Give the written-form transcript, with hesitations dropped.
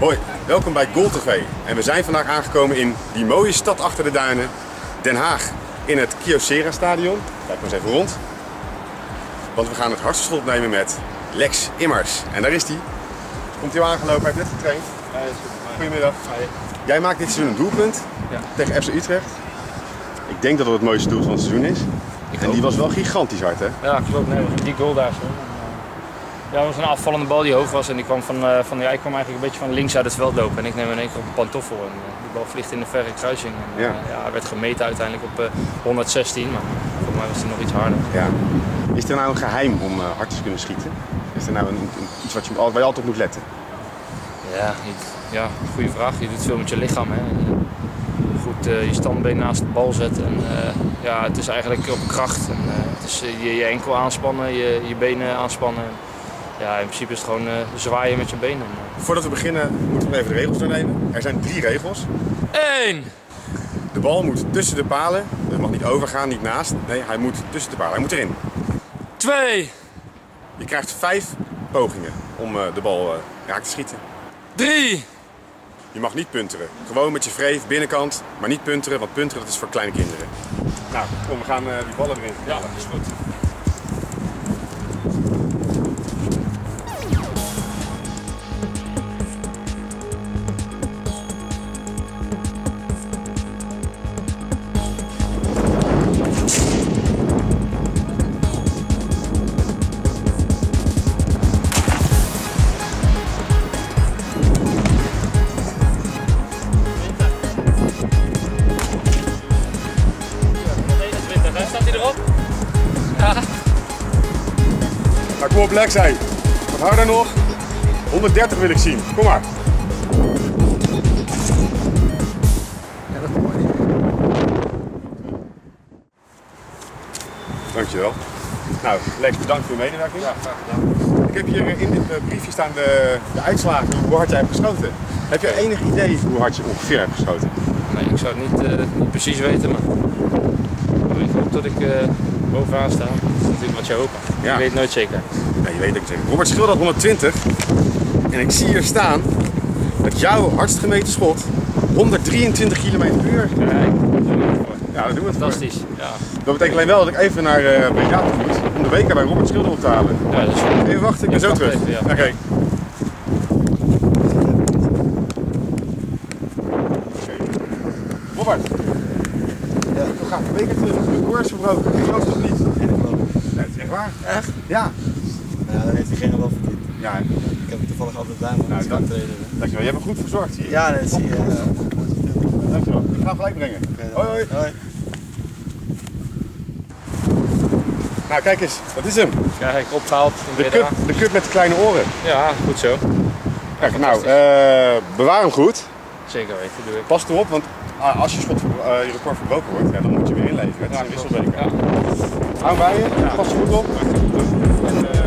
Hoi, welkom bij Goal TV. En we zijn vandaag aangekomen in die mooie stad achter de duinen, Den Haag, in het Kyocera stadion. Kijk maar eens even rond. Want we gaan het hartstikke opnemen met Lex Immers. En daar is hij. Komt hij aangelopen, hij heeft net getraind. Goedemiddag. Jij maakt dit seizoen een doelpunt tegen FC Utrecht. Ik denk dat het het mooiste doel van het seizoen is. En die was wel gigantisch hard, hè? Ja, klopt. Nee, die goal daar zo. Ja, dat was een afvallende bal die hoog was en die kwam ik kwam eigenlijk een beetje van links uit het veld lopen en ik neem in één keer op een pantoffel en die bal vliegt in de verre kruising. En, hij werd gemeten uiteindelijk op 116, maar voor mij was hij nog iets harder. Ja. Is er nou een geheim om hard te kunnen schieten? Is er nou iets waar je altijd op moet letten? Ja, goede vraag. Je doet veel met je lichaam. Hè. Goed je standbeen naast de bal zetten. En, het is eigenlijk op kracht. En, het is je enkel aanspannen, je benen aanspannen. Ja, in principe is het gewoon zwaaien met je benen. Voordat we beginnen moeten we even de regels doornemen. Er zijn 3 regels. 1. De bal moet tussen de palen. Het mag niet overgaan, niet naast. Nee, hij moet tussen de palen. Hij moet erin. 2. Je krijgt 5 pogingen om de bal raak te schieten. 3. Je mag niet punteren. Gewoon met je vreef, binnenkant, maar niet punteren, want punteren dat is voor kleine kinderen. Nou, kom, we gaan die ballen erin. Ja, dat is goed. Staat hij erop? Ja. Nou, kom op, Lex, hé. Wat harder nog. 130 wil ik zien. Kom maar. Ja, dat komt mooi. Dankjewel. Nou, Lex, bedankt voor je medewerking. Ja, graag gedaan. Ik heb hier in dit briefje staan de uitslagen, hoe hard jij hebt geschoten. Heb je enig idee hoe hard je ongeveer hebt geschoten? Nee, ik zou het niet precies weten, maar ik hoop dat ik bovenaan sta. Dat is natuurlijk wat je hoopt. Ja. Je weet nooit zeker. Nee, je weet het niet zeker. Robert Schilder had 120 en ik zie hier staan dat jouw hardst gemeten schot 123 km/h. Kijk, Ja, dat doen we het fantastisch. Ja. Dat betekent alleen wel dat ik even naar Breda toe moet om de beker bij Robert Schilder op te halen. Ja, dat is goed. Even wachten, ik ben zo terug. Even, ja. Oké. Robert. Ja. We gaan een beker terug. De koers verbroken. Ik geloof het toch niet? En ik geloof. Nee, het is echt waar. Echt? Ja. Ja, dan heeft diegene wel verdiend. Ja, Ik heb het toevallig altijd bij me. Nou, Dus dank. ik treden. dankjewel. Je hebt me goed verzorgd hier. Ja, dat zie je. Dankjewel. Ik ga hem gelijk brengen. Hoi, hoi. Hoi. Nou, kijk eens. Dat is hem. Kijk, opgehaald in Breda. De cup met de kleine oren. Ja, goed zo. Kijk, nou, bewaar hem goed. Zeker weten, doe ik. Pas erop, want als je je record verbroken wordt, ja, dan moet je weer inleveren. Het is een wisselbeker. Ja. Hou hem bij je, pas er goed op. En,